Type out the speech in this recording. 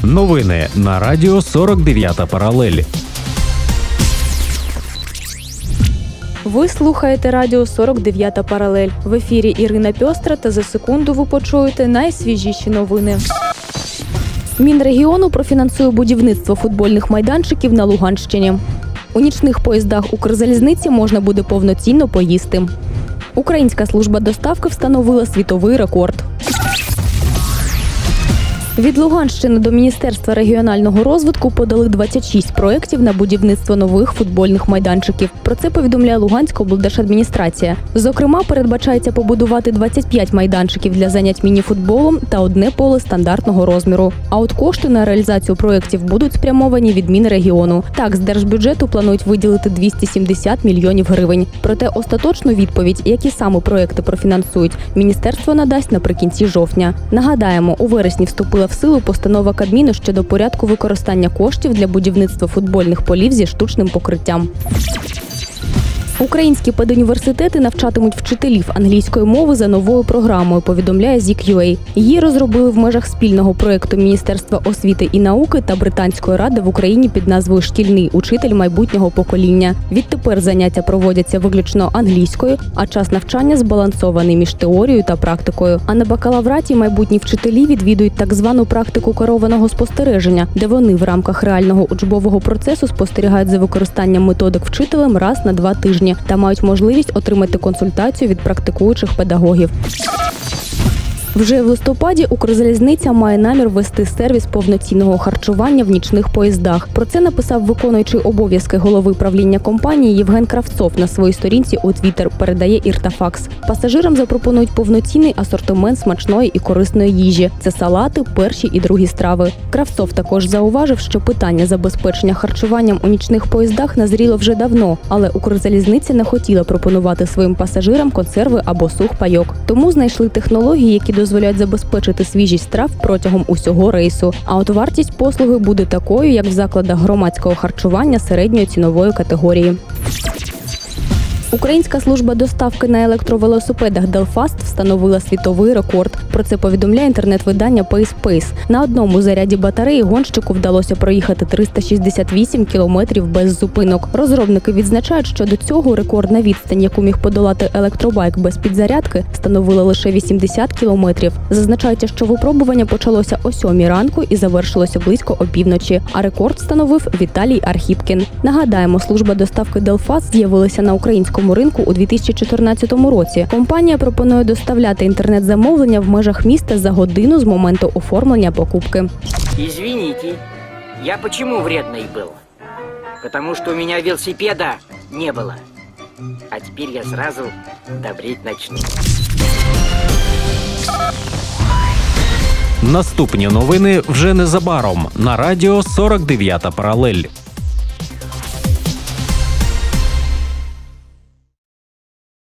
Новини на радіо 49 паралель. Ви слухаєте радіо 49 паралель. В ефірі Ірина Пьостра, та за секунду ви почуєте найсвіжіші новини. Мінрегіону профінансує будівництво футбольних майданчиків на Луганщині. У нічних поїздах Укрзалізниці можна буде повноцінно поїсти. Українська служба доставки встановила світовий рекорд. Від Луганщини до Міністерства регіонального розвитку подали 26 проєктів на будівництво нових футбольних майданчиків. Про це повідомляє Луганська облдержадміністрація. Зокрема, передбачається побудувати 25 майданчиків для занять мініфутболом та одне поле стандартного розміру. А от кошти на реалізацію проєктів будуть спрямовані від Мінрегіону. Так, з держбюджету планують виділити 270 мільйонів гривень. Проте остаточну відповідь, які саме проєкти профінансують, міністерство надасть наприкінці жовтня. Нагадаємо, у вересні вступила в силу постанова Кабміну щодо порядку використання коштів для будівництва футбольних полів зі штучним покриттям. Українські педуніверситети навчатимуть вчителів англійської мови за новою програмою, повідомляє ZIK.UA. Її розробили в межах спільного проєкту Міністерства освіти і науки та Британської ради в Україні під назвою «Шкільний учитель майбутнього покоління». Відтепер заняття проводяться виключно англійською, а час навчання збалансований між теорією та практикою. А на бакалавраті майбутні вчителі відвідують так звану практику керованого спостереження, де вони в рамках реального учбового процесу спостерігають за використанням методик вчителем раз на 2 тижні та мають можливість отримати консультацію від практикуючих педагогів. Вже в листопаді Укрзалізниця має намір ввести сервіс повноцінного харчування в нічних поїздах. Про це написав виконуючий обов'язки голови правління компанії Євген Кравцов на своїй сторінці у Твіттер, передає Іртафакс. Пасажирам запропонують повноцінний асортимент смачної і корисної їжі. Це салати, перші і другі страви. Кравцов також зауважив, що питання забезпечення харчуванням у нічних поїздах назріло вже давно, але Укрзалізниця не хотіла пропонувати своїм пасажирам консерви або сухпайок. Тому знайшли технології, які дозволяють забезпечити свіжість страв протягом усього рейсу. А от вартість послуги буде такою, як в закладах громадського харчування середньої цінової категорії. Українська служба доставки на електровелосипедах Delfast встановила світовий рекорд. Про це повідомляє інтернет-видання PaySpace. На одному заряді батареї гонщику вдалося проїхати 368 кілометрів без зупинок. Розробники відзначають, що до цього рекордна відстань, яку міг подолати електробайк без підзарядки, становила лише 80 кілометрів. Зазначається, що випробування почалося о 7 ранку і завершилося близько опівночі. А рекорд встановив Віталій Архіпкін. Нагадаємо, служба доставки Delfast з'явилася на українському ринку у 2014 році. Компанія пропонує доставляти інтернет-замовлення в межах міста за годину з моменту оформлення покупки. Извините, я почему вредный был? Потому что у меня велосипеда не было. А теперь я сразу добреть начну. Наступні новини вже незабаром на радіо 49 паралель.